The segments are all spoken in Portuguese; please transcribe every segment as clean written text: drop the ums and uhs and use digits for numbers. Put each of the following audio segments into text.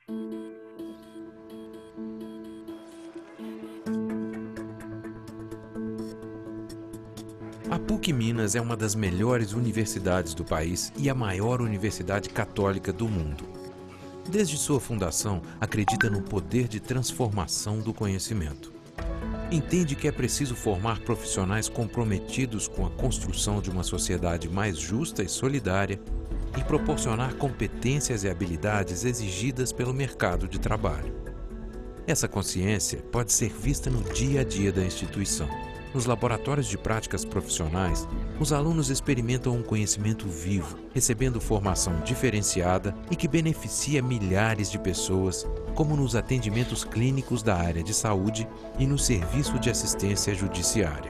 A PUC Minas é uma das melhores universidades do país e a maior universidade católica do mundo. Desde sua fundação, acredita no poder de transformação do conhecimento. Entende que é preciso formar profissionais comprometidos com a construção de uma sociedade mais justa e solidária e proporcionar competências e habilidades exigidas pelo mercado de trabalho. Essa consciência pode ser vista no dia a dia da instituição. Nos laboratórios de práticas profissionais, os alunos experimentam um conhecimento vivo, recebendo formação diferenciada e que beneficia milhares de pessoas, como nos atendimentos clínicos da área de saúde e no serviço de assistência judiciária.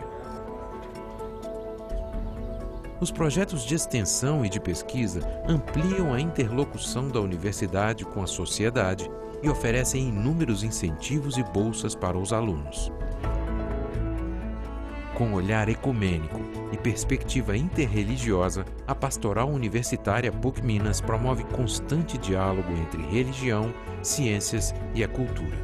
Os projetos de extensão e de pesquisa ampliam a interlocução da universidade com a sociedade e oferecem inúmeros incentivos e bolsas para os alunos. Com olhar ecumênico e perspectiva interreligiosa, a Pastoral Universitária PUC Minas promove constante diálogo entre religião, ciências e a cultura.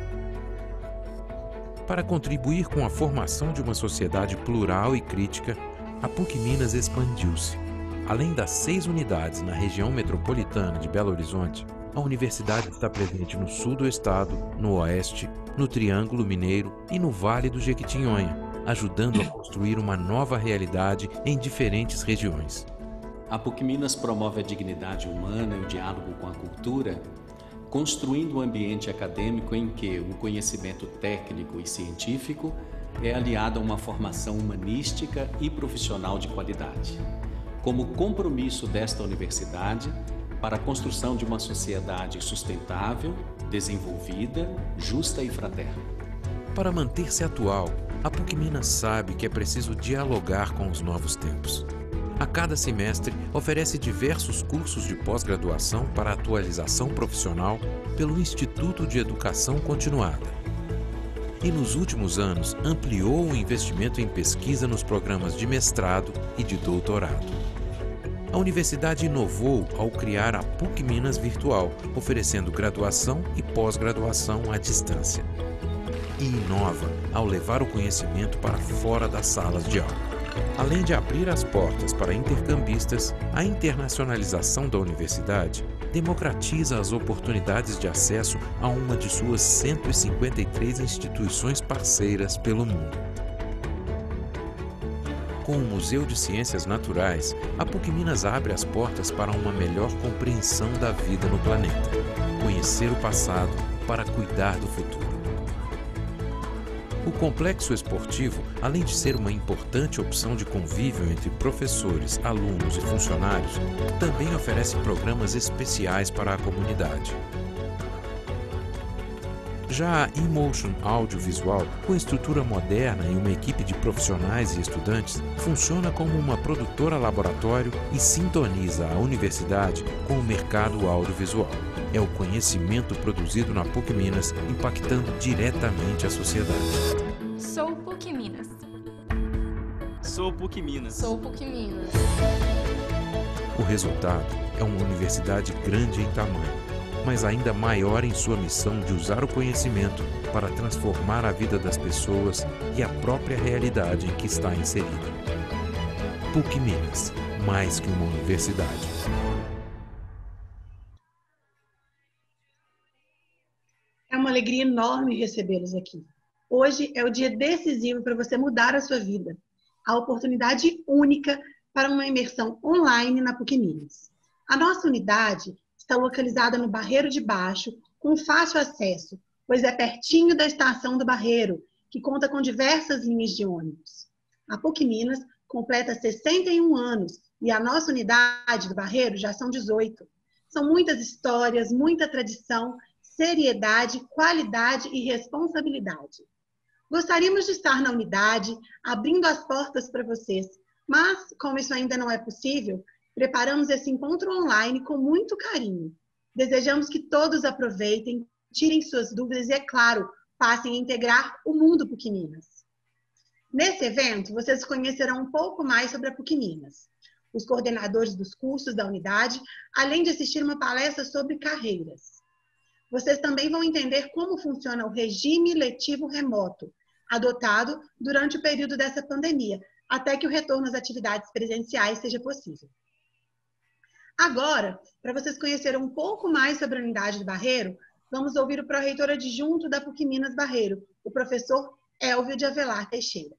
Para contribuir com a formação de uma sociedade plural e crítica, a PUC Minas expandiu-se. Além das 6 unidades na região metropolitana de Belo Horizonte, a universidade está presente no sul do estado, no oeste, no Triângulo Mineiro e no Vale do Jequitinhonha, ajudando a construir uma nova realidade em diferentes regiões. A PUC Minas promove a dignidade humana e o diálogo com a cultura, construindo um ambiente acadêmico em que o conhecimento técnico e científico é aliado a uma formação humanística e profissional de qualidade, como compromisso desta universidade para a construção de uma sociedade sustentável, desenvolvida, justa e fraterna. Para manter-se atual, a PUC Minas sabe que é preciso dialogar com os novos tempos. A cada semestre, oferece diversos cursos de pós-graduação para atualização profissional pelo Instituto de Educação Continuada. E nos últimos anos, ampliou o investimento em pesquisa nos programas de mestrado e de doutorado. A universidade inovou ao criar a PUC Minas Virtual, oferecendo graduação e pós-graduação à distância. E inova ao levar o conhecimento para fora das salas de aula. Além de abrir as portas para intercambistas, a internacionalização da universidade democratiza as oportunidades de acesso a uma de suas 153 instituições parceiras pelo mundo. Com o Museu de Ciências Naturais, a PUC Minas abre as portas para uma melhor compreensão da vida no planeta, conhecer o passado para cuidar do futuro. O complexo esportivo, além de ser uma importante opção de convívio entre professores, alunos e funcionários, também oferece programas especiais para a comunidade. Já a eMotion Audiovisual, com estrutura moderna e uma equipe de profissionais e estudantes, funciona como uma produtora laboratório e sintoniza a universidade com o mercado audiovisual. É o conhecimento produzido na PUC Minas impactando diretamente a sociedade. Sou PUC Minas. Sou PUC Minas. Sou PUC Minas. O resultado é uma universidade grande em tamanho, mas ainda maior em sua missão de usar o conhecimento para transformar a vida das pessoas e a própria realidade em que está inserida. PUC Minas, mais que uma universidade. É uma alegria enorme recebê-los aqui. Hoje é o dia decisivo para você mudar a sua vida. A oportunidade única para uma imersão online na PUC Minas. A nossa unidade está localizada no Barreiro de Baixo, com fácil acesso, pois é pertinho da estação do Barreiro, que conta com diversas linhas de ônibus. A PUC Minas completa 61 anos e a nossa unidade do Barreiro já são 18. São muitas histórias, muita tradição, seriedade, qualidade e responsabilidade. Gostaríamos de estar na unidade, abrindo as portas para vocês, mas, como isso ainda não é possível, preparamos esse encontro online com muito carinho. Desejamos que todos aproveitem, tirem suas dúvidas e, é claro, passem a integrar o mundo PUC Minas. Nesse evento, vocês conhecerão um pouco mais sobre a PUC Minas, os coordenadores dos cursos da unidade, além de assistir uma palestra sobre carreiras. Vocês também vão entender como funciona o regime letivo remoto, adotado durante o período dessa pandemia, até que o retorno às atividades presenciais seja possível. Agora, para vocês conhecerem um pouco mais sobre a unidade do Barreiro, vamos ouvir o pró-reitor adjunto da PUC Minas Barreiro, o professor Elvio de Avelar Teixeira.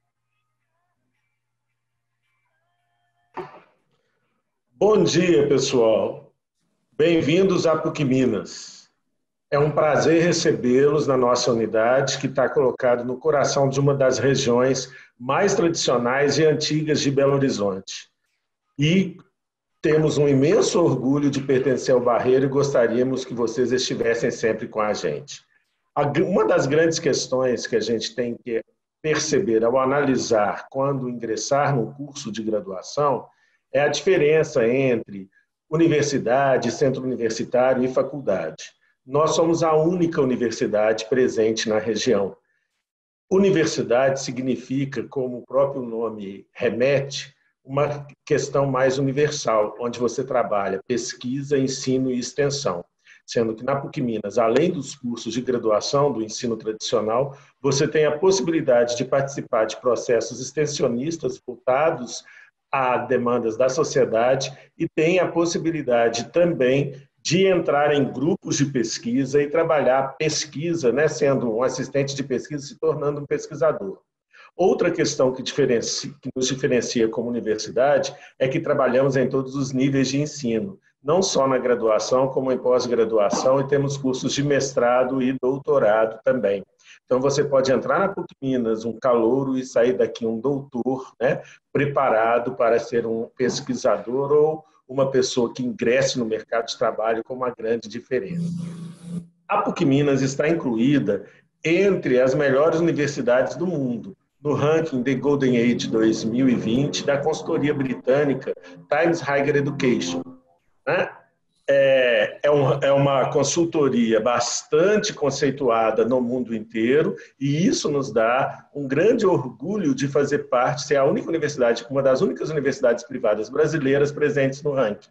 Bom dia, pessoal. Bem-vindos à PUC Minas. É um prazer recebê-los na nossa unidade, que está colocada no coração de uma das regiões mais tradicionais e antigas de Belo Horizonte. E temos um imenso orgulho de pertencer ao Barreiro e gostaríamos que vocês estivessem sempre com a gente. Uma das grandes questões que a gente tem que perceber ao analisar quando ingressar no curso de graduação é a diferença entre universidade, centro universitário e faculdade. Nós somos a única universidade presente na região. Universidade significa, como o próprio nome remete, uma questão mais universal, onde você trabalha pesquisa, ensino e extensão. Sendo que na PUC Minas, além dos cursos de graduação do ensino tradicional, você tem a possibilidade de participar de processos extensionistas voltados a demandas da sociedade e tem a possibilidade também de entrar em grupos de pesquisa e trabalhar pesquisa, né, sendo um assistente de pesquisa, se tornando um pesquisador. Outra questão que nos diferencia como universidade é que trabalhamos em todos os níveis de ensino, não só na graduação, como em pós-graduação, e temos cursos de mestrado e doutorado também. Então, você pode entrar na PUC Minas, um calouro, e sair daqui um doutor, né, preparado para ser um pesquisador ou uma pessoa que ingresse no mercado de trabalho com uma grande diferença. A PUC Minas está incluída entre as melhores universidades do mundo, no ranking The Golden Age 2020 da consultoria britânica Times Higher Education. Né? É uma consultoria bastante conceituada no mundo inteiro e isso nos dá um grande orgulho de fazer parte, ser a única universidade, uma das únicas universidades privadas brasileiras presentes no ranking.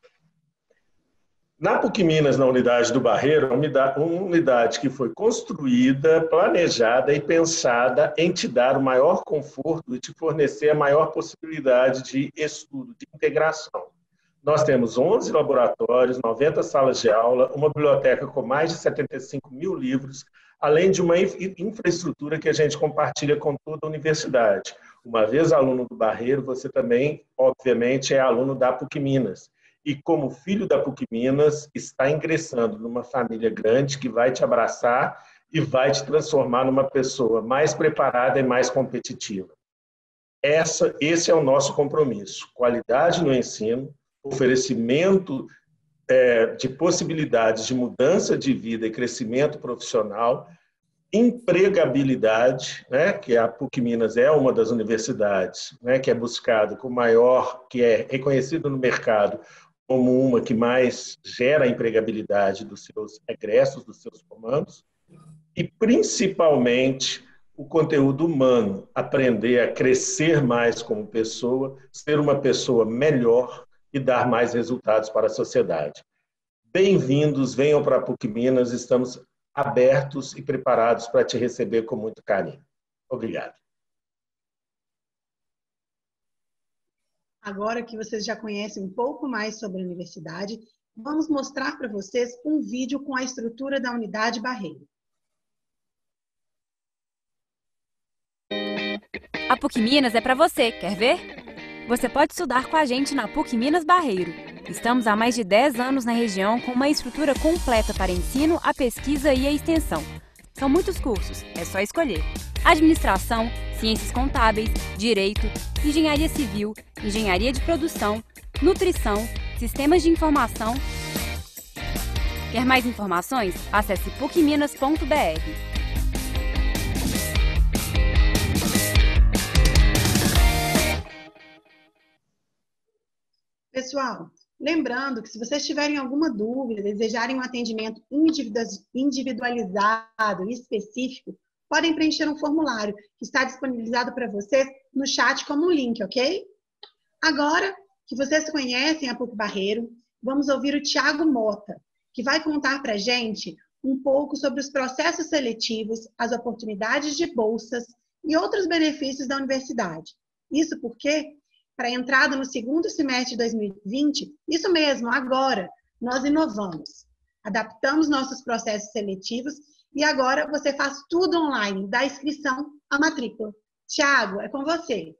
Na PUC Minas, na unidade do Barreiro, uma unidade que foi construída, planejada e pensada em te dar o maior conforto e te fornecer a maior possibilidade de estudo, de integração. Nós temos 11 laboratórios, 90 salas de aula, uma biblioteca com mais de 75 mil livros, além de uma infraestrutura que a gente compartilha com toda a universidade. Uma vez aluno do Barreiro, você também, obviamente, é aluno da PUC Minas. E como filho da PUC Minas, está ingressando numa família grande que vai te abraçar e vai te transformar numa pessoa mais preparada e mais competitiva. Esse é o nosso compromisso. Qualidade no ensino, oferecimento de possibilidades de mudança de vida e crescimento profissional, empregabilidade, né, que a PUC Minas é uma das universidades, né, que é buscado com maior, que é reconhecido no mercado como uma que mais gera a empregabilidade dos seus egressos, dos seus formandos, e principalmente o conteúdo humano, aprender a crescer mais como pessoa, ser uma pessoa melhor e dar mais resultados para a sociedade. Bem-vindos, venham para a PUC Minas, estamos abertos e preparados para te receber com muito carinho. Obrigado. Agora que vocês já conhecem um pouco mais sobre a universidade, vamos mostrar para vocês um vídeo com a estrutura da unidade Barreiro. A PUC Minas é para você, quer ver? Você pode estudar com a gente na PUC Minas Barreiro. Estamos há mais de 10 anos na região com uma estrutura completa para ensino, a pesquisa e a extensão. São muitos cursos, é só escolher. Administração, ciências contábeis, direito, engenharia civil, engenharia de produção, nutrição, sistemas de informação. Quer mais informações? Acesse pucminas.br. Pessoal, lembrando que se vocês tiverem alguma dúvida, desejarem um atendimento individualizado e específico, podem preencher um formulário que está disponibilizado para vocês no chat como um link, ok? Agora que vocês conhecem a PUC Barreiro, vamos ouvir o Thiago Mota, que vai contar para a gente um pouco sobre os processos seletivos, as oportunidades de bolsas e outros benefícios da universidade. Isso porque, para a entrada no segundo semestre de 2020, isso mesmo, agora, nós inovamos. Adaptamos nossos processos seletivos e agora você faz tudo online, da inscrição à matrícula. Tiago, é com você.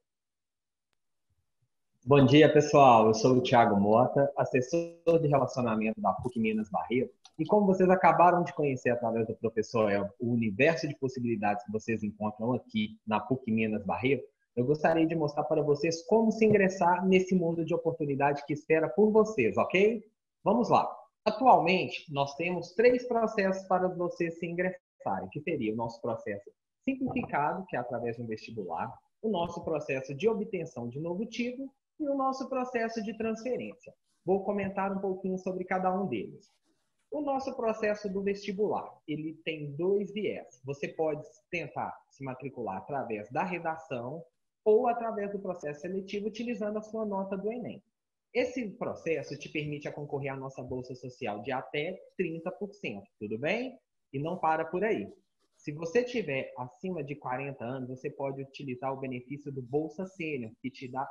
Bom dia, pessoal. Eu sou o Thiago Mota, assessor de relacionamento da PUC Minas Barreiro. E como vocês acabaram de conhecer através do professor Elvio, o universo de possibilidades que vocês encontram aqui na PUC Minas Barreiro, eu gostaria de mostrar para vocês como se ingressar nesse mundo de oportunidade que espera por vocês, ok? Vamos lá. Atualmente, nós temos 3 processos para vocês se ingressarem, que seria o nosso processo simplificado, que é através de um vestibular, o nosso processo de obtenção de novo título e o nosso processo de transferência. Vou comentar um pouquinho sobre cada um deles. O nosso processo do vestibular, ele tem 2 viés. Você pode tentar se matricular através da redação ou através do processo seletivo, utilizando a sua nota do Enem. Esse processo te permite concorrer à nossa Bolsa Social de até 30%, tudo bem? E não para por aí. Se você tiver acima de 40 anos, você pode utilizar o benefício do Bolsa Sênior, que te dá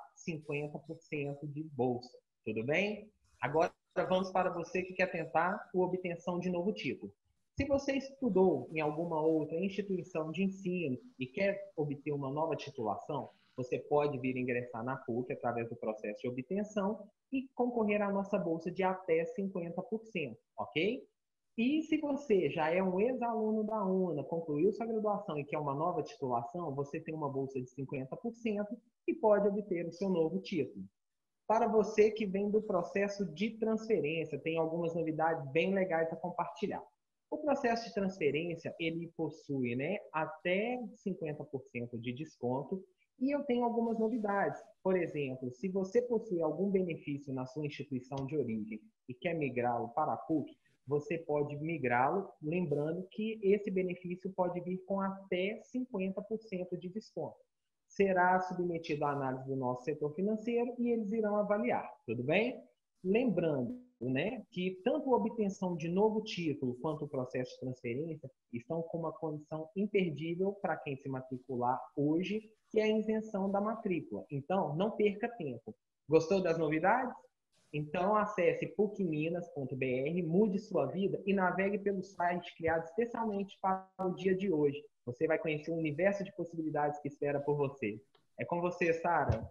50% de bolsa. Tudo bem? Agora vamos para você que quer tentar a obtenção de novo título. Se você estudou em alguma outra instituição de ensino e quer obter uma nova titulação, você pode vir ingressar na PUC através do processo de obtenção e concorrer à nossa bolsa de até 50%, ok? E se você já é um ex-aluno da UNA, concluiu sua graduação e quer uma nova titulação, você tem uma bolsa de 50% e pode obter o seu novo título. Para você que vem do processo de transferência, tem algumas novidades bem legais a compartilhar. O processo de transferência, ele possui até 50% de desconto e eu tenho algumas novidades. Por exemplo, se você possui algum benefício na sua instituição de origem e quer migrá-lo para a PUC, você pode migrá-lo, lembrando que esse benefício pode vir com até 50% de desconto. Será submetido à análise do nosso setor financeiro e eles irão avaliar, tudo bem? Lembrando, que tanto a obtenção de novo título quanto o processo de transferência estão com uma condição imperdível para quem se matricular hoje, que é a isenção da matrícula. Então, não perca tempo. Gostou das novidades? Então, acesse pucminas.br, mude sua vida e navegue pelo site criado especialmente para o dia de hoje. Você vai conhecer o universo de possibilidades que espera por você. É com você, Sara.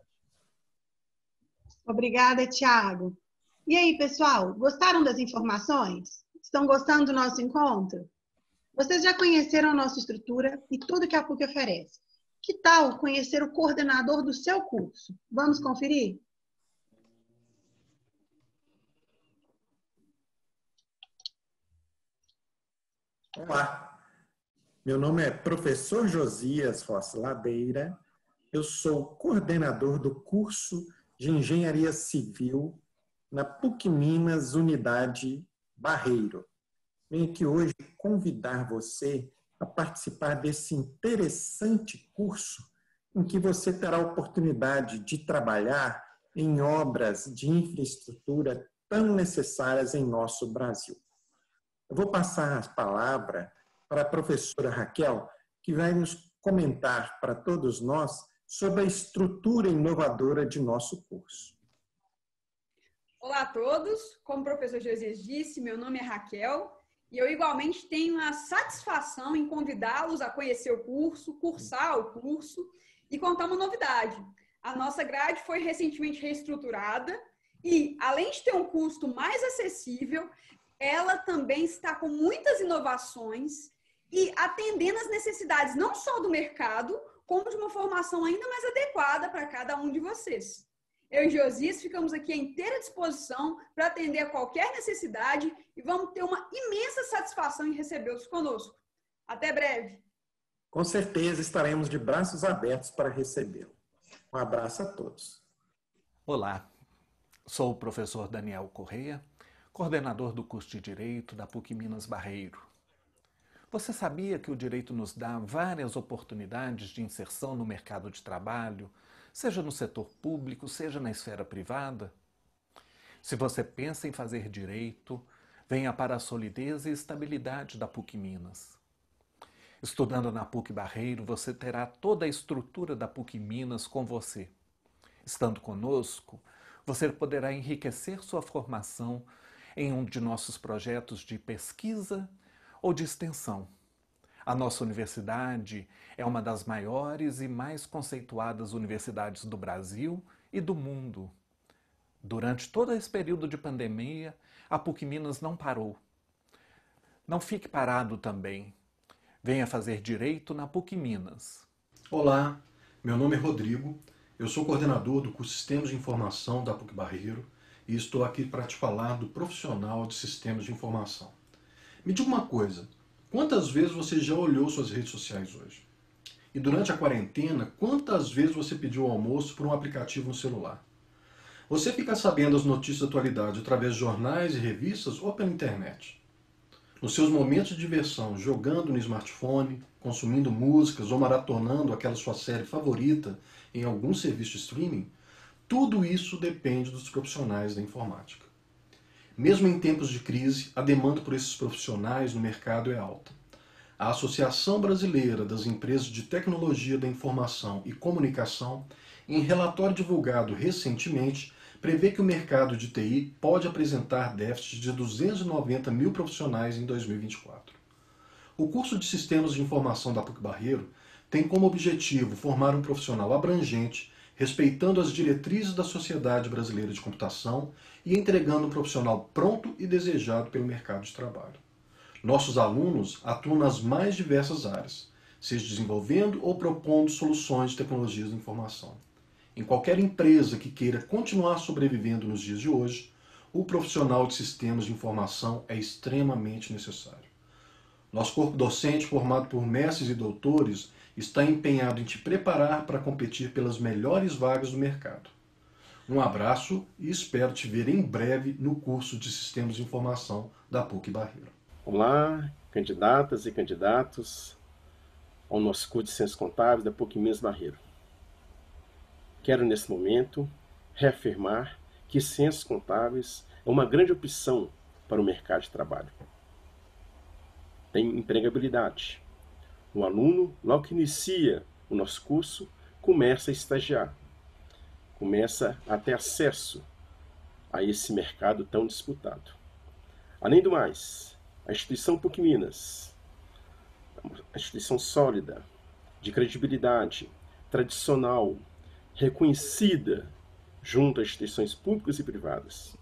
Obrigada, Thiago. E aí, pessoal, gostaram das informações? Estão gostando do nosso encontro? Vocês já conheceram a nossa estrutura e tudo que a PUC oferece. Que tal conhecer o coordenador do seu curso? Vamos conferir? Olá, meu nome é professor Josias Rossi Ladeira, eu sou coordenador do curso de Engenharia Civil na PUC Minas Unidade Barreiro. Venho aqui hoje convidar você a participar desse interessante curso em que você terá a oportunidade de trabalhar em obras de infraestrutura tão necessárias em nosso Brasil. Eu vou passar a palavra para a professora Raquel, que vai nos comentar para todos nós sobre a estrutura inovadora de nosso curso. Olá a todos, como o professor Josias disse, meu nome é Raquel e eu igualmente tenho a satisfação em convidá-los a conhecer o curso, cursar o curso e contar uma novidade. A nossa grade foi recentemente reestruturada e, além de ter um custo mais acessível, ela também está com muitas inovações e atendendo às necessidades não só do mercado, como de uma formação ainda mais adequada para cada um de vocês. Eu e Josias ficamos aqui à inteira disposição para atender a qualquer necessidade e vamos ter uma imensa satisfação em recebê-los conosco. Até breve! Com certeza estaremos de braços abertos para recebê-lo. Um abraço a todos. Olá, sou o professor Daniel Correia, coordenador do curso de Direito da PUC Minas Barreiro. Você sabia que o direito nos dá várias oportunidades de inserção no mercado de trabalho, seja no setor público, seja na esfera privada? Se você pensa em fazer direito, Venha para a solidez e estabilidade da PUC Minas. Estudando na PUC Barreiro, você terá toda a estrutura da PUC Minas com você. Estando conosco, você poderá enriquecer sua formação em um de nossos projetos de pesquisa ou de extensão. A nossa universidade é uma das maiores e mais conceituadas universidades do Brasil e do mundo. Durante todo esse período de pandemia, a PUC Minas não parou. Não fique parado também. Venha fazer direito na PUC Minas. Olá, meu nome é Rodrigo, eu sou coordenador do curso Sistemas de Informação da PUC Barreiro e estou aqui para te falar do profissional de Sistemas de Informação. Me diga uma coisa, quantas vezes você já olhou suas redes sociais hoje? E durante a quarentena, quantas vezes você pediu almoço por um aplicativo no celular? Você fica sabendo as notícias da atualidade através de jornais e revistas ou pela internet? Nos seus momentos de diversão, jogando no smartphone, consumindo músicas ou maratonando aquela sua série favorita em algum serviço de streaming, tudo isso depende dos profissionais da informática. Mesmo em tempos de crise, a demanda por esses profissionais no mercado é alta. A Associação Brasileira das Empresas de Tecnologia da Informação e Comunicação, em relatório divulgado recentemente, prevê que o mercado de TI pode apresentar déficit de 290 mil profissionais em 2024. O curso de Sistemas de Informação da PUC Barreiro tem como objetivo formar um profissional abrangente, respeitando as diretrizes da Sociedade Brasileira de Computação e entregando um profissional pronto e desejado pelo mercado de trabalho. Nossos alunos atuam nas mais diversas áreas, seja desenvolvendo ou propondo soluções de tecnologias da informação. Em qualquer empresa que queira continuar sobrevivendo nos dias de hoje, o profissional de sistemas de informação é extremamente necessário. Nosso corpo docente, formado por mestres e doutores, está empenhado em te preparar para competir pelas melhores vagas do mercado. Um abraço e espero te ver em breve no curso de Sistemas de Informação da PUC Barreiro. Olá, candidatas e candidatos ao nosso curso de Ciências Contábeis da PUC Minas Barreiro. Quero, nesse momento, reafirmar que Ciências Contábeis é uma grande opção para o mercado de trabalho. Tem empregabilidade. O aluno, logo que inicia o nosso curso, começa a estagiar. Começa a ter acesso a esse mercado tão disputado. Além do mais, a instituição PUC Minas, uma instituição sólida, de credibilidade, tradicional, reconhecida junto às instituições públicas e privadas.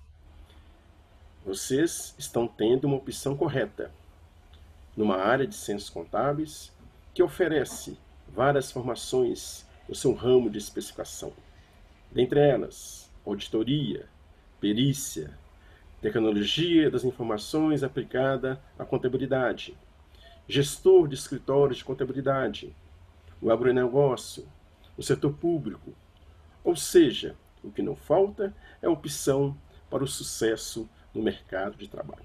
Vocês estão tendo uma opção correta numa área de ciências contábeis que oferece várias formações no seu ramo de especificação. Dentre elas, auditoria, perícia, tecnologia das informações aplicada à contabilidade, gestor de escritórios de contabilidade, o agronegócio, o setor público. Ou seja, o que não falta é opção para o sucesso no mercado de trabalho.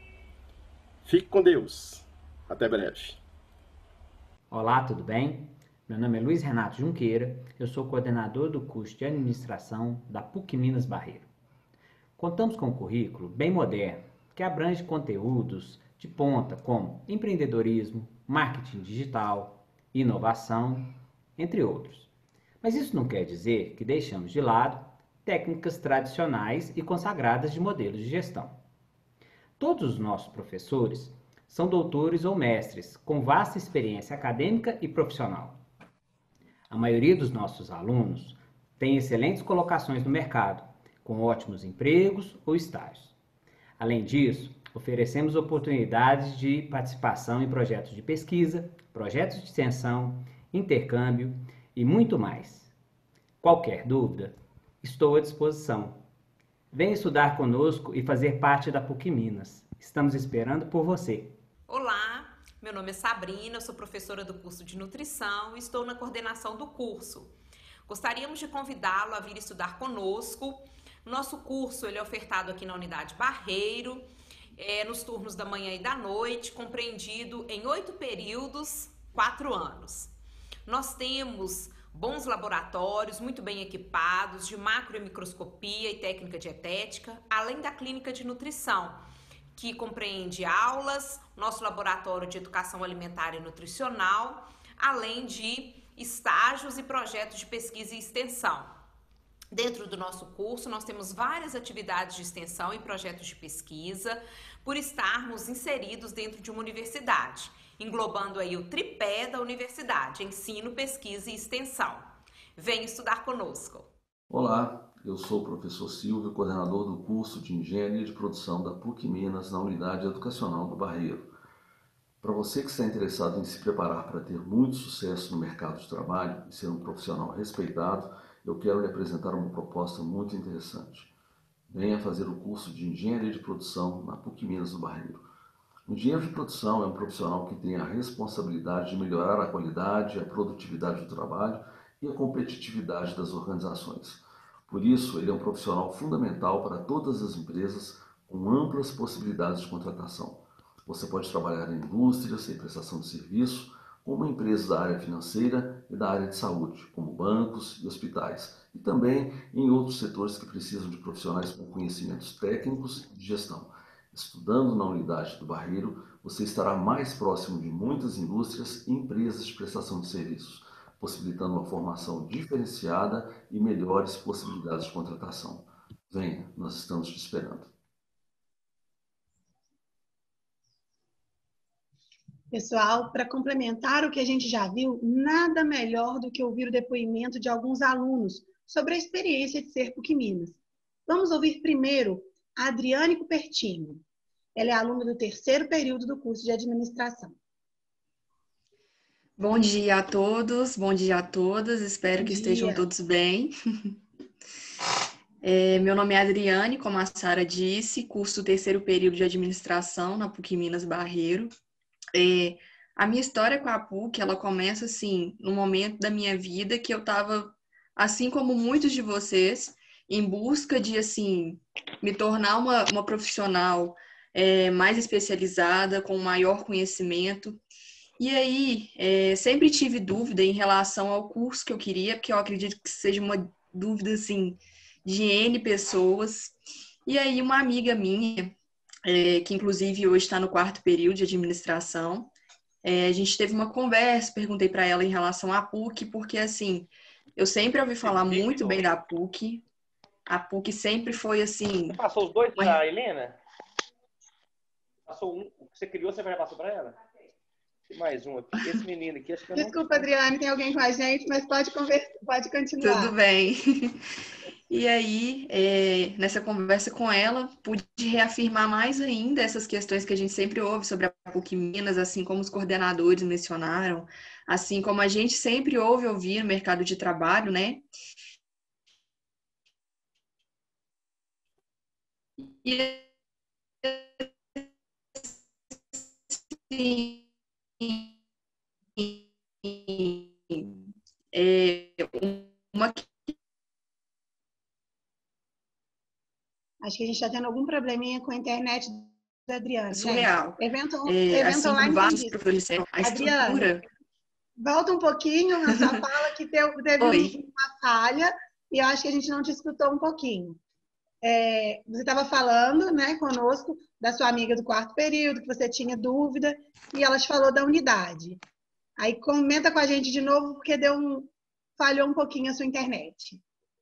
Fique com Deus. Até breve. Olá, tudo bem? Meu nome é Luiz Renato Junqueira, eu sou coordenador do curso de Administração da PUC Minas Barreiro. Contamos com um currículo bem moderno, que abrange conteúdos de ponta como empreendedorismo, marketing digital, inovação, entre outros. Mas isso não quer dizer que deixamos de lado técnicas tradicionais e consagradas de modelos de gestão. Todos os nossos professores são doutores ou mestres, com vasta experiência acadêmica e profissional. A maioria dos nossos alunos tem excelentes colocações no mercado, com ótimos empregos ou estágios. Além disso, oferecemos oportunidades de participação em projetos de pesquisa, projetos de extensão, intercâmbio e muito mais. Qualquer dúvida, estou à disposição. Venha estudar conosco e fazer parte da PUC Minas. Estamos esperando por você. Olá, meu nome é Sabrina, eu sou professora do curso de Nutrição e estou na coordenação do curso. Gostaríamos de convidá-lo a vir estudar conosco. O nosso curso ele é ofertado aqui na Unidade Barreiro, nos turnos da manhã e da noite, compreendido em 8 períodos, 4 anos. Nós temos bons laboratórios, muito bem equipados, de macro e microscopia e técnica dietética, além da clínica de nutrição, que compreende aulas, nosso laboratório de educação alimentar e nutricional, além de estágios e projetos de pesquisa e extensão. Dentro do nosso curso, nós temos várias atividades de extensão e projetos de pesquisa, por estarmos inseridos dentro de uma universidade, englobando aí o tripé da universidade, ensino, pesquisa e extensão. Venha estudar conosco. Olá, eu sou o professor Silvio, coordenador do curso de Engenharia de Produção da PUC Minas, na Unidade Educacional do Barreiro. Para você que está interessado em se preparar para ter muito sucesso no mercado de trabalho e ser um profissional respeitado, eu quero lhe apresentar uma proposta muito interessante. Venha fazer o curso de Engenharia de Produção na PUC Minas do Barreiro. O engenheiro de produção é um profissional que tem a responsabilidade de melhorar a qualidade, a produtividade do trabalho e a competitividade das organizações. Por isso, ele é um profissional fundamental para todas as empresas com amplas possibilidades de contratação. Você pode trabalhar em indústrias, em prestação de serviço, como empresas da área financeira e da área de saúde, como bancos e hospitais, e também em outros setores que precisam de profissionais com conhecimentos técnicos e de gestão. Estudando na Unidade do Barreiro, você estará mais próximo de muitas indústrias e empresas de prestação de serviços, possibilitando uma formação diferenciada e melhores possibilidades de contratação. Venha, nós estamos te esperando. Pessoal, para complementar o que a gente já viu, nada melhor do que ouvir o depoimento de alguns alunos sobre a experiência de ser PUC Minas. Vamos ouvir primeiro a Adriane Cupertino. Ela é aluna do 3º período do curso de administração. Bom dia a todos, bom dia a todas, espero que estejam todos bem. Meu nome é Adriane, como a Sara disse, curso 3º período de administração na PUC Minas Barreiro. A minha história com a PUC, ela começa assim, no momento da minha vida que eu estava, assim como muitos de vocês, em busca de assim, me tornar uma profissional mais especializada, com maior conhecimento. E aí, sempre tive dúvida em relação ao curso que eu queria, porque eu acredito que seja uma dúvida assim, de N pessoas. E aí, uma amiga minha, que inclusive hoje está no 4º período de administração. A gente teve uma conversa, perguntei para ela em relação à PUC, porque assim, eu sempre ouvi falar muito bem da PUC. A PUC sempre foi assim... Você passou os dois para a Helena? Passou um, o que você criou, você já passou para ela? Tem mais um aqui, esse menino aqui, acho que eu não... Desculpa, Adriane, tem alguém com a gente, mas pode continuar. Tudo bem. E aí, nessa conversa com ela, pude reafirmar mais ainda essas questões que a gente sempre ouve sobre a PUC Minas, assim como os coordenadores mencionaram, assim como a gente sempre ouve ouvir no mercado de trabalho, né? E assim, uma... Acho que a gente está tendo algum probleminha com a internet da Adriane. Surreal. Evento assim online. Vários professores disseram, a estrutura... Volta um pouquinho na sua fala, que teve uma falha, e eu acho que a gente não te escutou um pouquinho. Você estava falando, né, conosco da sua amiga do 4º período, que você tinha dúvida, e ela te falou da unidade. Aí comenta com a gente de novo, porque falhou um pouquinho a sua internet.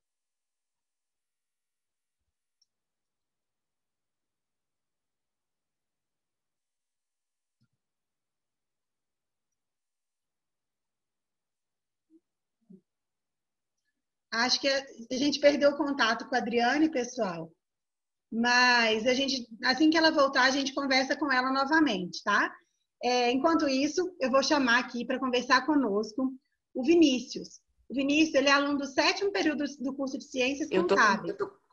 Acho que a gente perdeu o contato com a Adriane, pessoal. Mas assim que ela voltar, a gente conversa com ela novamente, tá? Enquanto isso, eu vou chamar aqui para conversar conosco o Vinícius. O Vinícius, ele é aluno do 7º período do curso de Ciências Contábeis.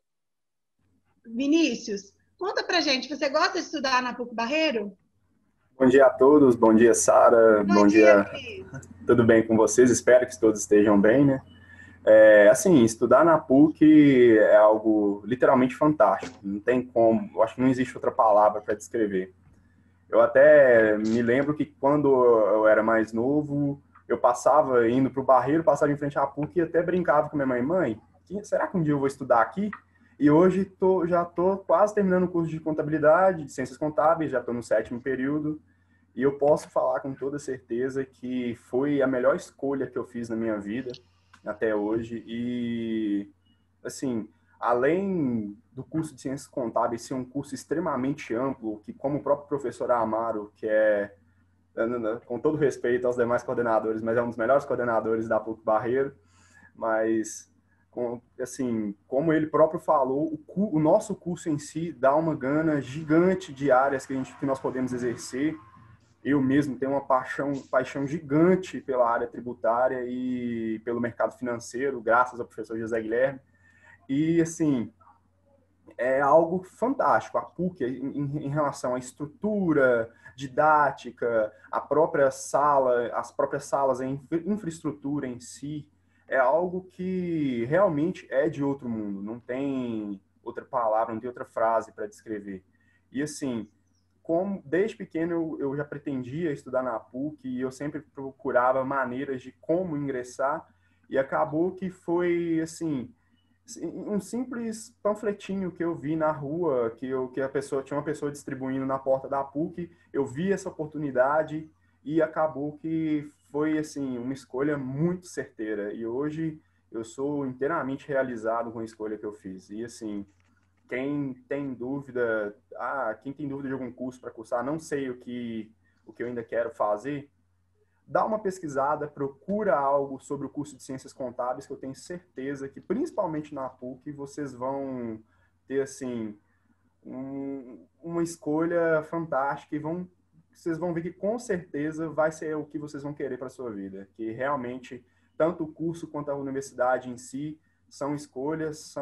Vinícius, conta pra gente, você gosta de estudar na PUC Barreiro? Bom dia a todos, bom dia, Sara. Bom dia. Tudo bem com vocês? Espero que todos estejam bem, né? Assim, estudar na PUC é algo literalmente fantástico. Não tem como, eu acho que não existe outra palavra para descrever. Eu até me lembro que quando eu era mais novo, eu passava indo para o Barreiro, passava em frente à PUC e até brincava com minha mãe. Mãe, será que um dia eu vou estudar aqui? E hoje já estou quase terminando o curso de contabilidade, de ciências contábeis, já estou no 7º período, e eu posso falar com toda certeza que foi a melhor escolha que eu fiz na minha vida até hoje. E, assim, além do curso de ciências contábeis ser um curso extremamente amplo, que como o próprio professor Amaro, que é, com todo respeito aos demais coordenadores, mas é um dos melhores coordenadores da PUC Barreiro, mas, assim, como ele próprio falou, o nosso curso em si dá uma gana gigante de áreas que nós podemos exercer. Eu mesmo tenho uma paixão gigante pela área tributária e pelo mercado financeiro, graças ao professor José Guilherme. E, assim, é algo fantástico. A PUC, em relação à estrutura didática, a própria sala, as próprias salas, a infraestrutura em si, é algo que realmente é de outro mundo. Não tem outra palavra, não tem outra frase para descrever. E, assim, como desde pequeno eu já pretendia estudar na PUC e eu sempre procurava maneiras de como ingressar, e acabou que foi, assim, um simples panfletinho que eu vi na rua, que a pessoa tinha uma pessoa distribuindo na porta da PUC, eu vi essa oportunidade e acabou que foi, assim, uma escolha muito certeira. E hoje eu sou inteiramente realizado com a escolha que eu fiz. E, assim, quem tem dúvida de algum curso para cursar, não sei o que eu ainda quero fazer, dá uma pesquisada, procura algo sobre o curso de Ciências Contábeis, que eu tenho certeza que, principalmente na PUC, vocês vão ter, assim, uma escolha fantástica e vocês vão ver que, com certeza, vai ser o que vocês vão querer para a sua vida. Que, realmente, tanto o curso quanto a universidade em si são escolhas,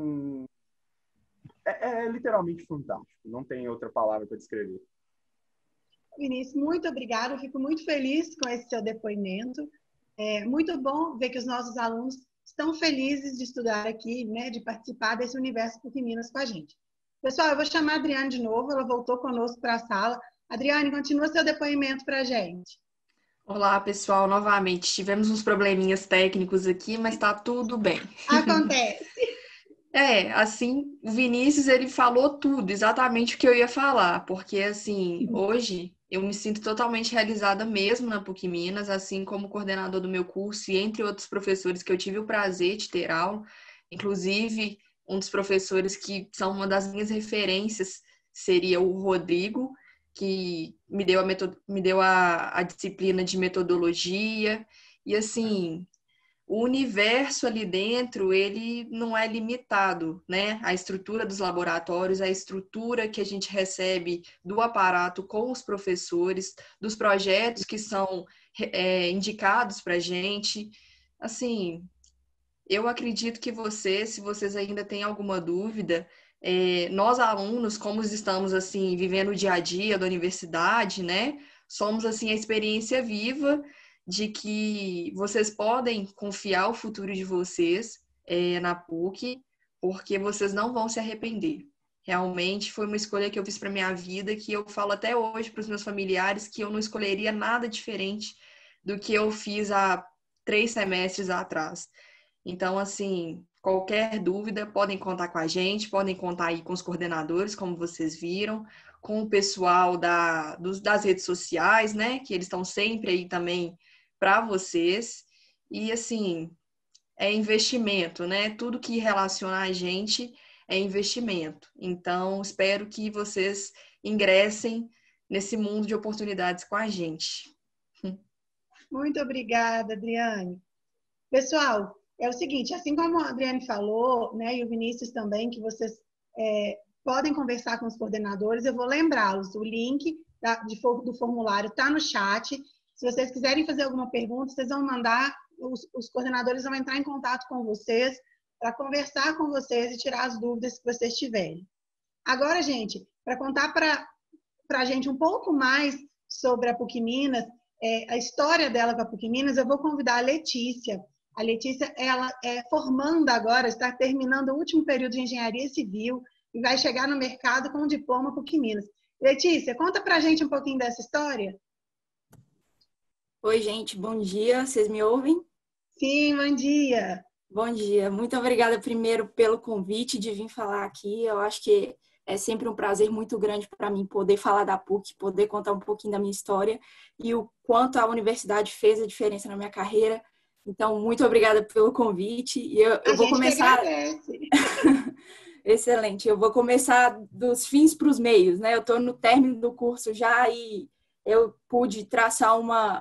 É literalmente fantástico. Não tem outra palavra para descrever. Vinícius, muito obrigada. Eu fico muito feliz com esse seu depoimento. É muito bom ver que os nossos alunos estão felizes de estudar aqui, né, de participar desse universo PUC Minas com a gente. Pessoal, eu vou chamar a Adriane de novo. Ela voltou conosco para a sala. Adriane, continua seu depoimento para a gente. Olá, pessoal. Novamente, tivemos uns probleminhas técnicos aqui, mas está tudo bem. Acontece. Assim, o Vinícius, ele falou tudo, exatamente o que eu ia falar, porque, assim, hoje eu me sinto totalmente realizada mesmo na PUC Minas, assim como coordenador do meu curso e entre outros professores que eu tive o prazer de ter aula, inclusive um dos professores que são uma das minhas referências seria o Rodrigo, que me deu a disciplina de metodologia, e, assim, o universo ali dentro, ele não é limitado, né? A estrutura dos laboratórios, a estrutura que a gente recebe do aparato com os professores, dos projetos que são indicados para a gente. Assim, eu acredito que se vocês ainda têm alguma dúvida, nós alunos, como estamos, assim, vivendo o dia a dia da universidade, né? Somos, assim, a experiência viva de que vocês podem confiar o futuro de vocês na PUC, porque vocês não vão se arrepender. Realmente foi uma escolha que eu fiz para minha vida, que eu falo até hoje para os meus familiares que eu não escolheria nada diferente do que eu fiz há 3 semestres atrás. Então, assim, qualquer dúvida, podem contar com a gente, podem contar aí com os coordenadores, como vocês viram, com o pessoal das redes sociais, né, que eles estão sempre aí também para vocês. E, assim, é investimento, né? Tudo que relaciona a gente é investimento. Então, espero que vocês ingressem nesse mundo de oportunidades com a gente. Muito obrigada, Adriane. Pessoal, é o seguinte, assim como a Adriane falou, né, e o Vinícius também, que vocês podem conversar com os coordenadores, eu vou lembrá-los. O link do formulário está no chat. Se vocês quiserem fazer alguma pergunta, vocês vão mandar, os coordenadores vão entrar em contato com vocês para conversar com vocês e tirar as dúvidas que vocês tiverem. Agora, gente, para contar para a gente um pouco mais sobre a PUC Minas, a história dela com a PUC Minas, eu vou convidar a Letícia. A Letícia, ela é formanda agora, está terminando o último período de Engenharia Civil e vai chegar no mercado com um diploma PUC Minas. Letícia, conta para a gente um pouquinho dessa história. Oi, gente, bom dia. Vocês me ouvem? Sim, bom dia. Bom dia. Muito obrigada primeiro pelo convite de vir falar aqui. Eu acho que é sempre um prazer muito grande para mim poder falar da PUC, poder contar um pouquinho da minha história e o quanto a universidade fez a diferença na minha carreira. Então, muito obrigada pelo convite. E eu vou começar. Excelente. Eu vou começar dos fins para os meios, né? Eu estou no término do curso já e eu pude traçar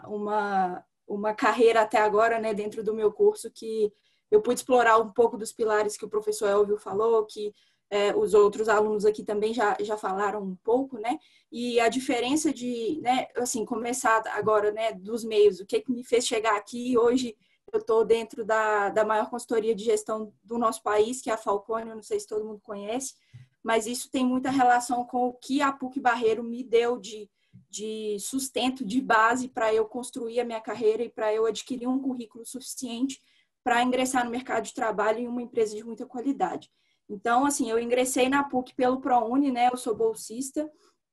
uma carreira até agora, né, dentro do meu curso, que eu pude explorar um pouco dos pilares que o professor Elvio falou, que os outros alunos aqui também já falaram um pouco, né? E a diferença de, né, assim, começar agora, né, dos meios, o que me fez chegar aqui. Hoje eu estou dentro da maior consultoria de gestão do nosso país, que é a Falcone, eu não sei se todo mundo conhece, mas isso tem muita relação com o que a PUC Barreiro me deu de sustento, de base para eu construir a minha carreira e para eu adquirir um currículo suficiente para ingressar no mercado de trabalho em uma empresa de muita qualidade. Então, assim, eu ingressei na PUC pelo ProUni, né? Eu sou bolsista.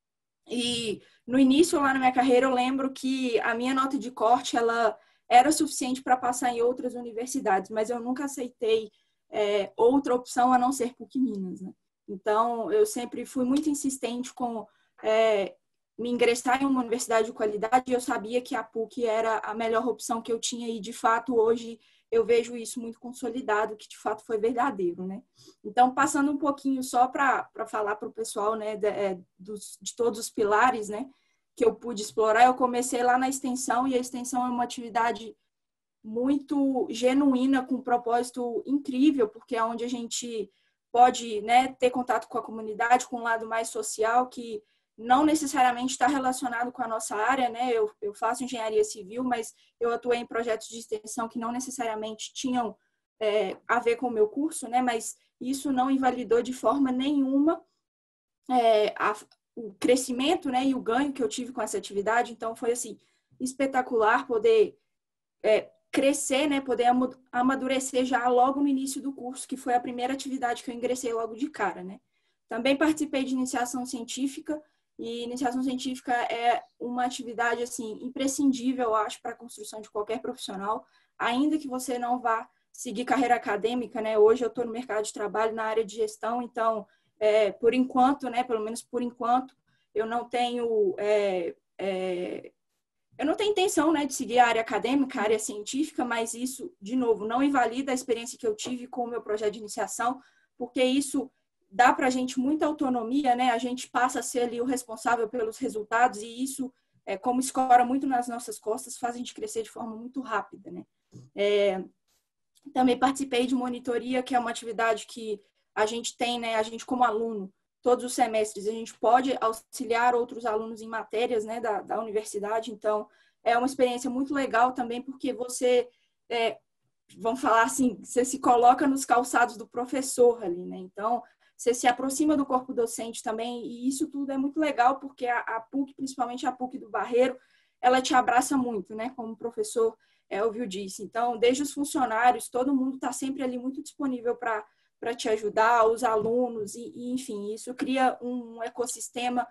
E no início, lá na minha carreira, eu lembro que a minha nota de corte, ela era suficiente para passar em outras universidades, mas eu nunca aceitei outra opção a não ser PUC Minas, né? Então, eu sempre fui muito insistente com me ingressar em uma universidade de qualidade e eu sabia que a PUC era a melhor opção que eu tinha e, de fato, hoje eu vejo isso muito consolidado, que de fato foi verdadeiro, né? Então, passando um pouquinho só para falar para o pessoal, né, de todos os pilares, né, que eu pude explorar, eu comecei lá na extensão, e a extensão é uma atividade muito genuína, com um propósito incrível, porque é onde a gente pode, né, ter contato com a comunidade, com um lado mais social, que não necessariamente está relacionado com a nossa área, né? Eu faço engenharia civil, mas eu atuei em projetos de extensão que não necessariamente tinham a ver com o meu curso, né? Mas isso não invalidou de forma nenhuma o crescimento, né? E o ganho que eu tive com essa atividade. Então, foi, assim, espetacular poder crescer, né? Poder amadurecer já logo no início do curso, que foi a primeira atividade que eu ingressei logo de cara, né? Também participei de iniciação científica, e iniciação científica é uma atividade, assim, imprescindível, eu acho, para a construção de qualquer profissional, ainda que você não vá seguir carreira acadêmica, né? Hoje eu estou no mercado de trabalho na área de gestão, então, por enquanto, né? Pelo menos por enquanto, eu não tenho intenção, né, de seguir a área acadêmica, a área científica, mas isso, de novo, não invalida a experiência que eu tive com o meu projeto de iniciação, porque isso dá para a gente muita autonomia, né? A gente passa a ser ali o responsável pelos resultados e isso, como escora muito nas nossas costas, faz a gente crescer de forma muito rápida, né? Também participei de monitoria, que é uma atividade que a gente tem, né? A gente, como aluno, todos os semestres, a gente pode auxiliar outros alunos em matérias, né, da universidade. Então, é uma experiência muito legal também, porque você, vamos falar assim, você se coloca nos calçados do professor ali, né? Então, você se aproxima do corpo docente também, e isso tudo é muito legal, porque a PUC, principalmente a PUC do Barreiro, ela te abraça muito, né? Como o professor Elvio disse. Então, desde os funcionários, todo mundo está sempre ali muito disponível para te ajudar, os alunos, e enfim, isso cria um ecossistema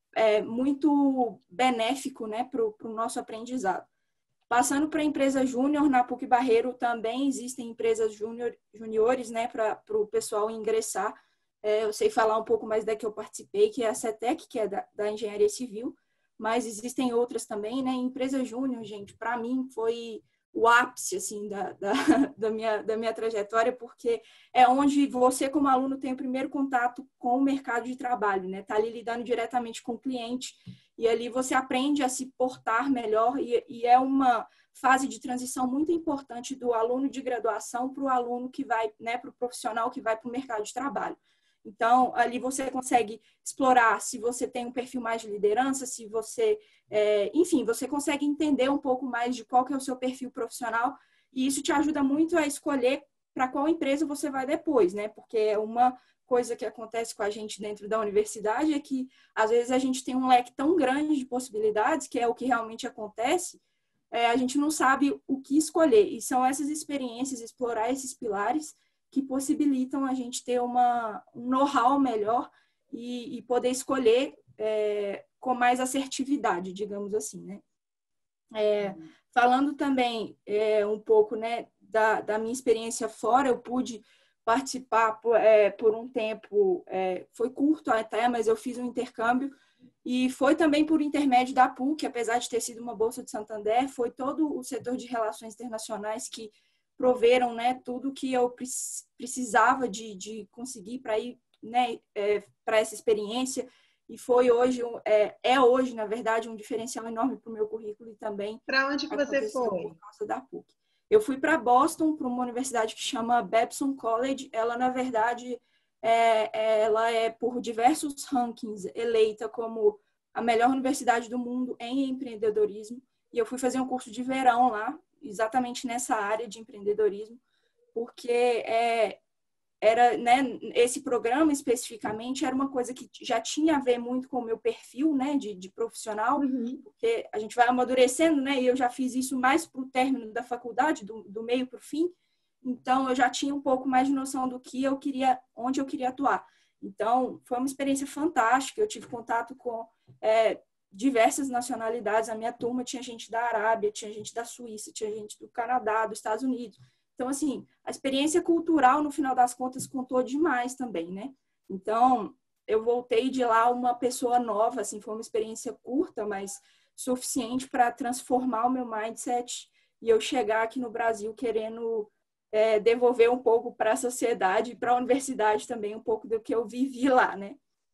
muito benéfico, né, para o nosso aprendizado. Passando para a empresa júnior, na PUC Barreiro também existem empresas juniores, né, para o pessoal ingressar. Eu sei falar um pouco mais da que eu participei, que é a CETEC, que é da Engenharia Civil, mas existem outras também, né? Empresa júnior, gente, para mim foi o ápice, assim, da minha trajetória, porque é onde você, como aluno, tem o primeiro contato com o mercado de trabalho, né? Tá ali lidando diretamente com o cliente, e ali você aprende a se portar melhor, e é uma fase de transição muito importante do aluno de graduação para o aluno que vai, né, para o profissional que vai para o mercado de trabalho. Então, ali você consegue explorar se você tem um perfil mais de liderança, se você, enfim, você consegue entender um pouco mais de qual que é o seu perfil profissional, e isso te ajuda muito a escolher para qual empresa você vai depois, né? Porque uma coisa que acontece com a gente dentro da universidade é que, às vezes, a gente tem um leque tão grande de possibilidades, que é o que realmente acontece, a gente não sabe o que escolher. E são essas experiências, explorar esses pilares, que possibilitam a gente ter um know-how melhor e poder escolher com mais assertividade, digamos assim, né? Falando também um pouco, né, da minha experiência fora, eu pude participar por um tempo, foi curto até, mas eu fiz um intercâmbio, e foi também por intermédio da PUC, apesar de ter sido uma bolsa de Santander, foi todo o setor de relações internacionais que proveram, né, tudo que eu precisava de conseguir para ir, né, para essa experiência, e foi hoje, hoje, na verdade, um diferencial enorme para o meu currículo e também. Para onde que você foi? Por causa da PUC. Eu fui para Boston, para uma universidade que chama Babson College. Ela, na verdade, ela é por diversos rankings eleita como a melhor universidade do mundo em empreendedorismo. E eu fui fazer um curso de verão lá, exatamente nessa área de empreendedorismo, porque era, né, esse programa especificamente era uma coisa que já tinha a ver muito com o meu perfil, né, de profissional, porque a gente vai amadurecendo, né, e eu já fiz isso mais para o término da faculdade, do meio para o fim, então eu já tinha um pouco mais de noção do que eu queria, onde eu queria atuar. Então, foi uma experiência fantástica, eu tive contato com diversas nacionalidades, a minha turma tinha gente da Arábia, tinha gente da Suíça, tinha gente do Canadá, dos Estados Unidos. Então, assim, a experiência cultural, no final das contas, contou demais também, né? Então, eu voltei de lá uma pessoa nova, assim, foi uma experiência curta, mas suficiente para transformar o meu mindset e eu chegar aqui no Brasil querendo devolver um pouco para a sociedade e para a universidade também, um pouco do que eu vivi lá, né?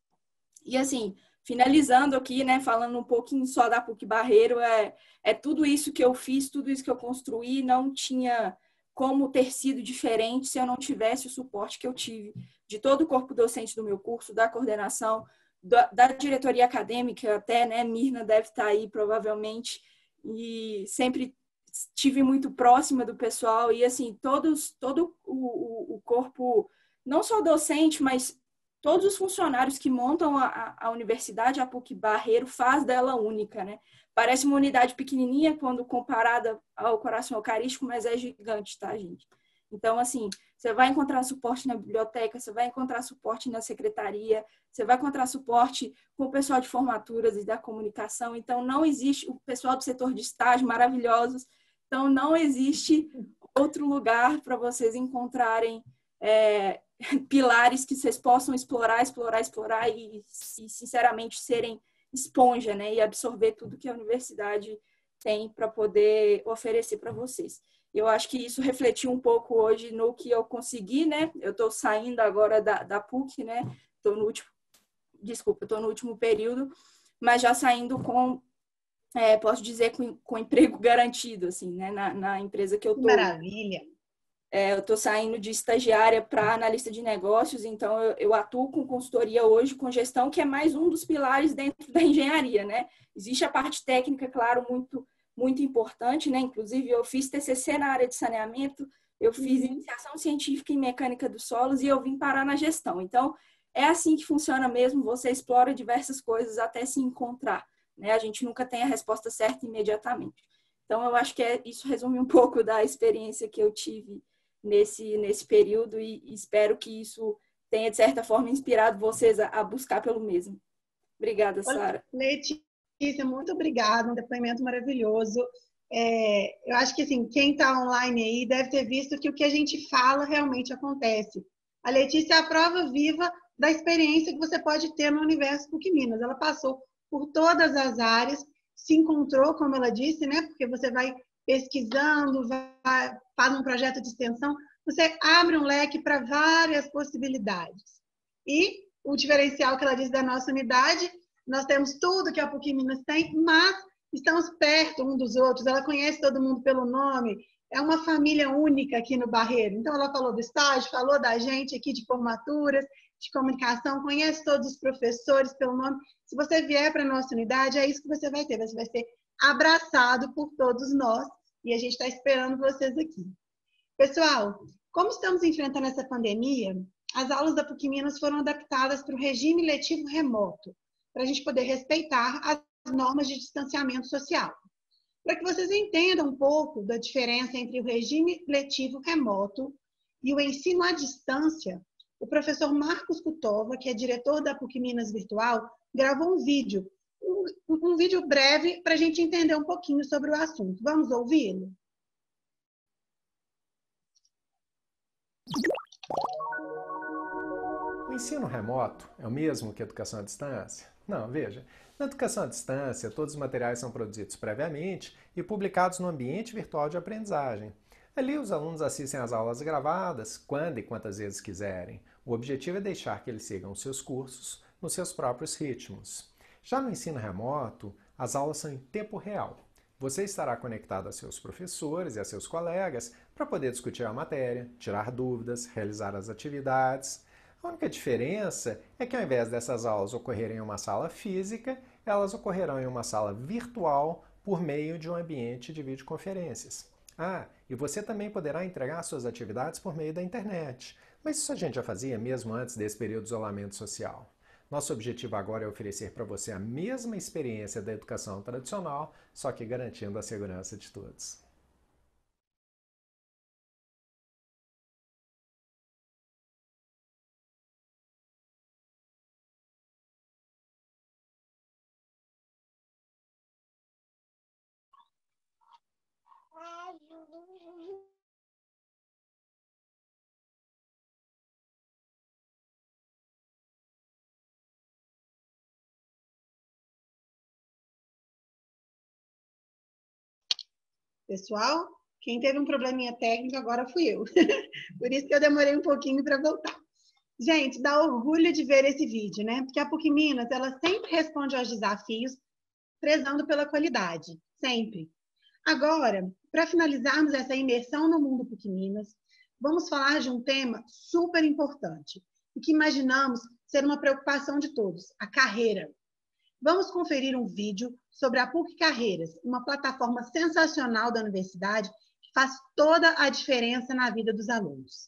E, assim, finalizando aqui, né, falando um pouquinho só da PUC Barreiro, tudo isso que eu fiz, tudo isso que eu construí, não tinha como ter sido diferente se eu não tivesse o suporte que eu tive de todo o corpo docente do meu curso, da coordenação, da diretoria acadêmica, até, né, Mirna deve estar aí provavelmente, e sempre estive muito próxima do pessoal, e assim, todo o corpo, não só docente, mas todos os funcionários que montam a universidade, a PUC Barreiro, faz dela única, né? Parece uma unidade pequenininha quando comparada ao Coração Eucarístico, mas é gigante, tá, gente? Então, assim, você vai encontrar suporte na biblioteca, você vai encontrar suporte na secretaria, você vai encontrar suporte com o pessoal de formaturas e da comunicação. Então, não existe o pessoal do setor de estágio maravilhosos. Então, não existe outro lugar para vocês encontrarem pilares que vocês possam explorar e sinceramente, serem esponja, né, e absorver tudo que a universidade tem para poder oferecer para vocês. Eu acho que isso refletiu um pouco hoje no que eu consegui, né? Eu estou saindo agora da PUC, né? Estou no último período, mas já saindo com, posso dizer, com emprego garantido, assim, né? Na empresa que eu estou. Maravilha! Eu estou saindo de estagiária para analista de negócios, então eu atuo com consultoria hoje, com gestão, que é mais um dos pilares dentro da engenharia, né? Existe a parte técnica, claro, muito, muito importante, né? Inclusive, eu fiz TCC na área de saneamento, eu fiz iniciação científica em mecânica dos solos e eu vim parar na gestão. Então, é assim que funciona mesmo, você explora diversas coisas até se encontrar, né? A gente nunca tem a resposta certa imediatamente. Então, eu acho que isso resume um pouco da experiência que eu tive nesse período e espero que isso tenha, de certa forma, inspirado vocês a buscar pelo mesmo. Obrigada, Sara. Letícia, muito obrigada, um depoimento maravilhoso. Eu acho que, assim, quem está online aí deve ter visto que o que a gente fala realmente acontece. A Letícia é a prova viva da experiência que você pode ter no universo PUC Minas. Ela passou por todas as áreas, se encontrou, como ela disse, né? Porque você vai pesquisando, faz um projeto de extensão, você abre um leque para várias possibilidades. E o diferencial que ela disse da nossa unidade, nós temos tudo que a PUC Minas tem, mas estamos perto um dos outros, ela conhece todo mundo pelo nome, é uma família única aqui no Barreiro. Então, ela falou do estágio, falou da gente aqui de formaturas, de comunicação, conhece todos os professores pelo nome. Se você vier para a nossa unidade, é isso que você vai ter ser abraçado por todos nós, e a gente está esperando vocês aqui. Pessoal, como estamos enfrentando essa pandemia, as aulas da PUC Minas foram adaptadas para o regime letivo remoto, para a gente poder respeitar as normas de distanciamento social. Para que vocês entendam um pouco da diferença entre o regime letivo remoto e o ensino à distância, o professor Marcos Kutova, que é diretor da PUC Minas Virtual, gravou um vídeo breve para a gente entender um pouquinho sobre o assunto. Vamos ouvi-lo? O ensino remoto é o mesmo que a educação à distância? Não, veja. Na educação à distância, todos os materiais são produzidos previamente e publicados no ambiente virtual de aprendizagem. Ali, os alunos assistem às aulas gravadas quando e quantas vezes quiserem. O objetivo é deixar que eles sigam os seus cursos nos seus próprios ritmos. Já no ensino remoto, as aulas são em tempo real. Você estará conectado a seus professores e a seus colegas para poder discutir a matéria, tirar dúvidas, realizar as atividades. A única diferença é que ao invés dessas aulas ocorrerem em uma sala física, elas ocorrerão em uma sala virtual por meio de um ambiente de videoconferências. E você também poderá entregar suas atividades por meio da internet. Mas isso a gente já fazia mesmo antes desse período de isolamento social. Nosso objetivo agora é oferecer para você a mesma experiência da educação tradicional, só que garantindo a segurança de todos. Pessoal, quem teve um probleminha técnico agora fui eu. Por isso que eu demorei um pouquinho para voltar. Gente, dá orgulho de ver esse vídeo, né? Porque a PUC Minas, ela sempre responde aos desafios, prezando pela qualidade, sempre. Agora, para finalizarmos essa imersão no mundo PUC Minas, vamos falar de um tema super importante e que imaginamos ser uma preocupação de todos, a carreira. Vamos conferir um vídeo sobre a PUC Carreiras, uma plataforma sensacional da universidade que faz toda a diferença na vida dos alunos.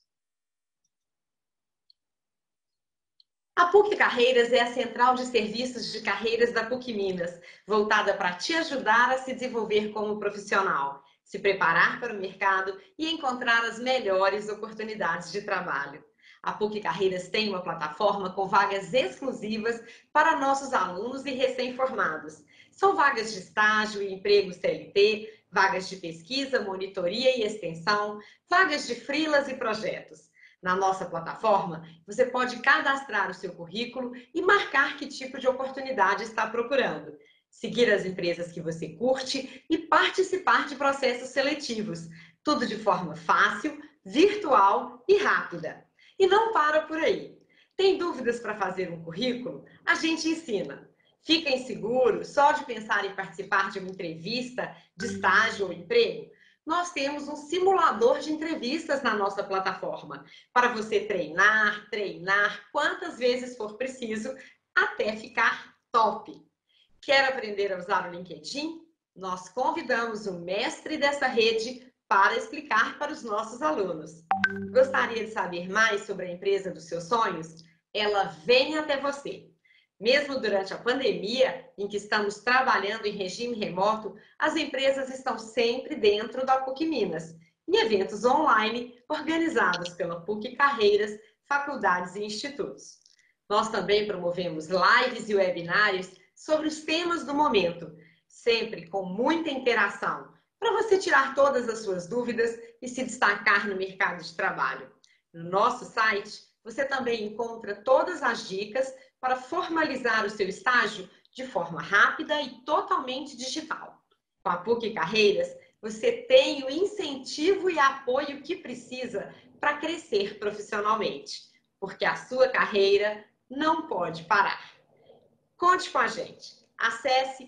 A PUC Carreiras é a central de serviços de carreiras da PUC Minas, voltada para te ajudar a se desenvolver como profissional, se preparar para o mercado e encontrar as melhores oportunidades de trabalho. A PUC Carreiras tem uma plataforma com vagas exclusivas para nossos alunos e recém-formados. São vagas de estágio e emprego CLT, vagas de pesquisa, monitoria e extensão, vagas de freelas e projetos. Na nossa plataforma, você pode cadastrar o seu currículo e marcar que tipo de oportunidade está procurando, seguir as empresas que você curte e participar de processos seletivos, tudo de forma fácil, virtual e rápida. E não para por aí. Tem dúvidas para fazer um currículo? A gente ensina. Fica inseguro só de pensar em participar de uma entrevista de estágio ou emprego? Nós temos um simulador de entrevistas na nossa plataforma para você treinar quantas vezes for preciso até ficar top. Quer aprender a usar o LinkedIn? Nós convidamos o mestre dessa rede para explicar para os nossos alunos. Gostaria de saber mais sobre a empresa dos seus sonhos? Ela vem até você. Mesmo durante a pandemia, em que estamos trabalhando em regime remoto, as empresas estão sempre dentro da PUC Minas, em eventos online organizados pela PUC Carreiras, faculdades e institutos. Nós também promovemos lives e webinários sobre os temas do momento, sempre com muita interação, para você tirar todas as suas dúvidas e se destacar no mercado de trabalho. No nosso site, você também encontra todas as dicas para formalizar o seu estágio de forma rápida e totalmente digital. Com a PUC Carreiras, você tem o incentivo e apoio que precisa para crescer profissionalmente, porque a sua carreira não pode parar. Conte com a gente. Acesse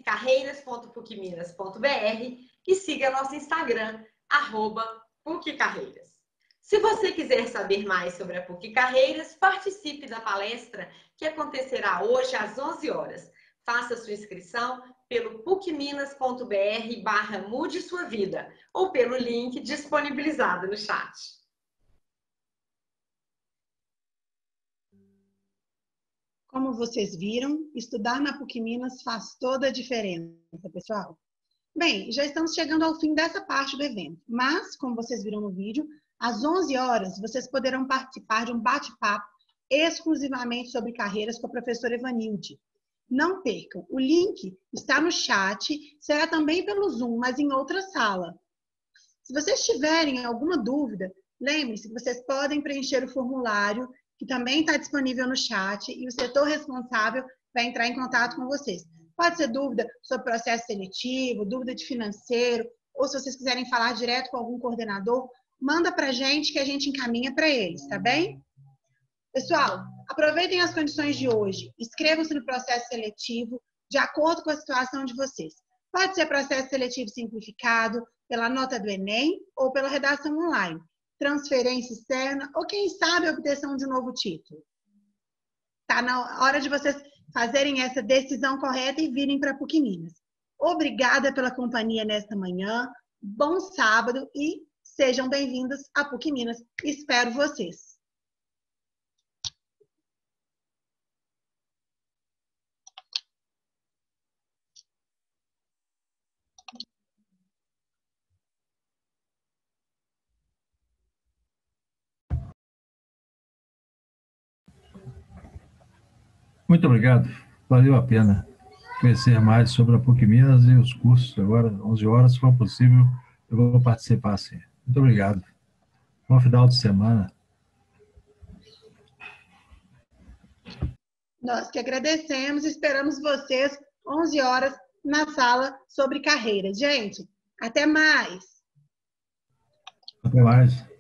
carreiras.pucminas.br e siga nosso Instagram, @PUCCarreiras. Se você quiser saber mais sobre a PUC Carreiras, participe da palestra que acontecerá hoje às 11 horas. Faça sua inscrição pelo pucminas.br/mude sua vida ou pelo link disponibilizado no chat. Como vocês viram, estudar na PUC Minas faz toda a diferença, pessoal. Bem, já estamos chegando ao fim dessa parte do evento, mas, como vocês viram no vídeo, às 11 horas vocês poderão participar de um bate-papo exclusivamente sobre carreiras com a professora Evanilde. Não percam, o link está no chat, será também pelo Zoom, mas em outra sala. Se vocês tiverem alguma dúvida, Lembre-se que vocês podem preencher o formulário, que também está disponível no chat, e o setor responsável vai entrar em contato com vocês. Pode ser dúvida sobre processo seletivo, dúvida de financeiro, ou se vocês quiserem falar direto com algum coordenador, manda para a gente que a gente encaminha para eles, tá bem? Pessoal, aproveitem as condições de hoje, inscrevam-se no processo seletivo de acordo com a situação de vocês. Pode ser processo seletivo simplificado, pela nota do Enem ou pela redação online, transferência externa ou, quem sabe, a obtenção de um novo título. Está na hora de vocês fazerem essa decisão correta e virem para a PUC Minas. Obrigada pela companhia nesta manhã, bom sábado e sejam bem-vindos à PUC Minas. Espero vocês. Muito obrigado, valeu a pena conhecer mais sobre a PUC Minas e os cursos. Agora, 11 horas, se for possível, eu vou participar sim. Muito obrigado. Bom final de semana. Nós que agradecemos e esperamos vocês 11 horas na sala sobre carreiras. Gente, até mais! Até mais.